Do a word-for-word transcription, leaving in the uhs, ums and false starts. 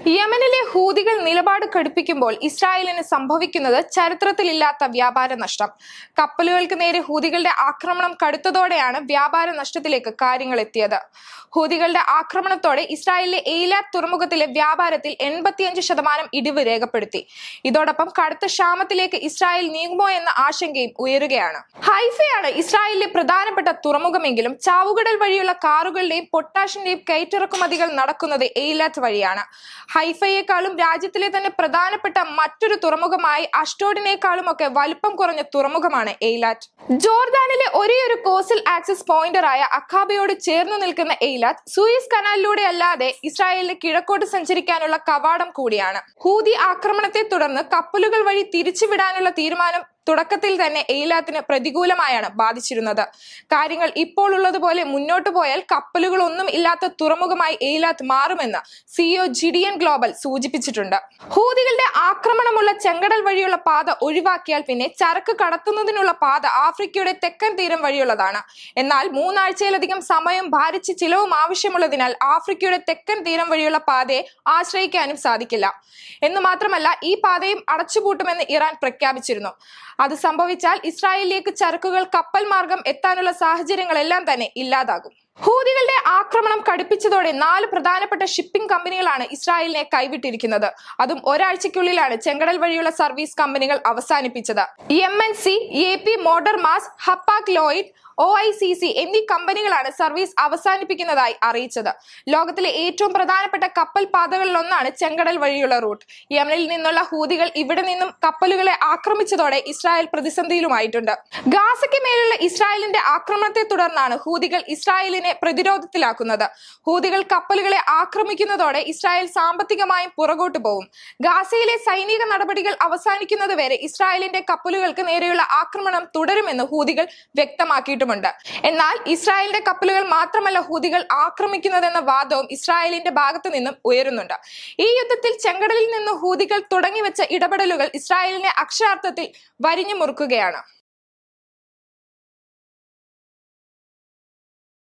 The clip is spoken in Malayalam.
യമനിലെ ഹൂതികൾ നിലപാട് കടുപ്പിക്കുമ്പോൾ ഇസ്രായേലിന് സംഭവിക്കുന്നത് ചരിത്രത്തിലില്ലാത്ത വ്യാപാര നഷ്ടം. കപ്പലുകൾക്ക് നേരെ ഹൂതികളുടെ ആക്രമണം കടുത്തതോടെയാണ് വ്യാപാര നഷ്ടത്തിലേക്ക് കാര്യങ്ങൾ എത്തിയത്. ഹൂതികളുടെ ആക്രമണത്തോടെ ഇസ്രായേലിലെ എയ്ലാത്ത് തുറമുഖത്തിലെ വ്യാപാരത്തിൽ എൺപത്തിയഞ്ച് ശതമാനം ഇടിവ് രേഖപ്പെടുത്തി. ഇതോടൊപ്പം കടുത്ത ക്ഷാമത്തിലേക്ക് ഇസ്രായേൽ നീങ്ങുമോ എന്ന ആശങ്കയും ഉയരുകയാണ്. ഹൈഫയാണ് ഇസ്രായേലിലെ പ്രധാനപ്പെട്ട തുറമുഖമെങ്കിലും ചാവുകടൽ വഴിയുള്ള കാറുകളുടെയും പൊട്ടാഷിന്റെയും കയറ്റിറക്കുമതികൾ നടക്കുന്നത് എയ്ലാത്ത് വഴിയാണ്. ഹൈഫയേക്കാളും രാജ്യത്തിലെ തന്നെ പ്രധാനപ്പെട്ട മറ്റൊരു തുറമുഖമായി അഷ്ഡോഡിനേക്കാളും ഒക്കെ വലുപ്പം കുറഞ്ഞ തുറമുഖമാണ് എയ്ലാത്ത്. ജോർദാനിലെ ഒരേയൊരു കോസ്റ്റൽ ആക്സസ് പോയിന്ററായ അഖാബയോട് ചേർന്നു നിൽക്കുന്ന എയ്ലാത്ത് സൂയസ് കനാലിലൂടെ അല്ലാതെ ഇസ്രായേലിന് കിഴക്കോട്ട് സഞ്ചരിക്കാനുള്ള കവാടം കൂടിയാണ്. ഹൂതി ആക്രമണത്തെ തുടർന്ന് കപ്പലുകൾ വഴി തിരിച്ചുവിടാനുള്ള തീരുമാനം തുടക്കത്തിൽ തന്നെ എയ്ലാത്തിന് പ്രതികൂലമായാണ് ബാധിച്ചിരുന്നത്. കാര്യങ്ങൾ ഇപ്പോൾ ഉള്ളതുപോലെ മുന്നോട്ടു പോയാൽ കപ്പലുകളൊന്നും ഇല്ലാത്ത തുറമുഖമായി എയ്ലാത്ത് മാറുമെന്ന് സിഇഒ ജിഡിയൻ ഗ്ലോബൽ സൂചിപ്പിച്ചിട്ടുണ്ട്. ഹൂതികളുടെ ആക്രമണമുള്ള ചെങ്കടൽ വഴിയുള്ള പാത ഒഴിവാക്കിയാൽ പിന്നെ ചരക്ക് കടത്തുന്നതിനുള്ള പാത ആഫ്രിക്കയുടെ തെക്കൻ തീരം വഴിയുള്ളതാണ്. എന്നാൽ മൂന്നാഴ്ചയിലധികം സമയം ഭാരിച്ച ചിലവും ആവശ്യമുള്ളതിനാൽ ആഫ്രിക്കയുടെ തെക്കൻ തീരം വഴിയുള്ള പാതയെ ആശ്രയിക്കാനും സാധിക്കില്ല. എന്നു മാത്രമല്ല ഈ പാതയും അടച്ചുപൂട്ടുമെന്ന് ഇറാൻ പ്രഖ്യാപിച്ചിരുന്നു. അത് സംഭവിച്ചാൽ ഇസ്രായേലിലേക്ക് ചരക്കുകൾ കപ്പൽ മാർഗം എത്താനുള്ള സാഹചര്യങ്ങളെല്ലാം തന്നെ ഇല്ലാതാകും. ഹൂതികളുടെ ആക്രമണം കടുപ്പിച്ചതോടെ നാല് പ്രധാനപ്പെട്ട ഷിപ്പിംഗ് കമ്പനികളാണ് ഇസ്രായേലിനെ കൈവിട്ടിരിക്കുന്നത്. അതും ഒരാഴ്ചയ്ക്കുള്ളിലാണ് ചെങ്കടൽ വഴിയുള്ള സർവീസ് കമ്പനികൾ അവസാനിപ്പിച്ചത്. M N C, A P Moller Maersk, Hapag Lloyd, O I C C എന്നീ കമ്പനികളാണ് സർവീസ് അവസാനിപ്പിക്കുന്നതായി അറിയിച്ചത്. ലോകത്തിലെ ഏറ്റവും പ്രധാനപ്പെട്ട കപ്പൽ പാതകളിലൊന്നാണ് ചെങ്കടൽ വഴിയുള്ള റൂട്ട്. യമനിൽ നിന്നുള്ള ഹൂതികൾ ഇവിടെ നിന്നും കപ്പലുകളെ ആക്രമിച്ചതോടെ ഇസ്രായേൽ പ്രതിസന്ധിയിലുമായിട്ടുണ്ട്. ഗാസയ്ക്ക് മേലുള്ള ഇസ്രായേലിന്റെ ആക്രമണത്തെ തുടർന്നാണ് ഹൂതികൾ ഇസ്രായേലിനെ പ്രതിരോധത്തിലാക്കുന്നത്. ഹൂതികൾ കപ്പലുകളെ ആക്രമിക്കുന്നതോടെ ഇസ്രായേൽ സാമ്പത്തികമായും പുറകോട്ട് പോകും. ഗാസയിലെ സൈനിക നടപടികൾ അവസാനിക്കുന്നതുവരെ ഇസ്രായേലിന്റെ കപ്പലുകൾക്ക് നേരെയുള്ള ആക്രമണം തുടരുമെന്ന് ഹൂതികൾ വ്യക്തമാക്കിയിട്ടുണ്ട്. എന്നാൽ ഇസ്രായേലിന്റെ കപ്പലുകൾ മാത്രമല്ല ഹൂതികൾ ആക്രമിക്കുന്നതെന്ന വാദവും ഇസ്രായേലിന്റെ ഭാഗത്തു നിന്നും ഉയരുന്നുണ്ട്. ഈ യുദ്ധത്തിൽ ചെങ്കടലിൽ നിന്ന് ഹൂതികൾ തുടങ്ങിവെച്ച ഇടപെടലുകൾ ഇസ്രായേലിനെ അക്ഷരാർത്ഥത്തിൽ വരിഞ്ഞു മുറുക്കുകയാണ്.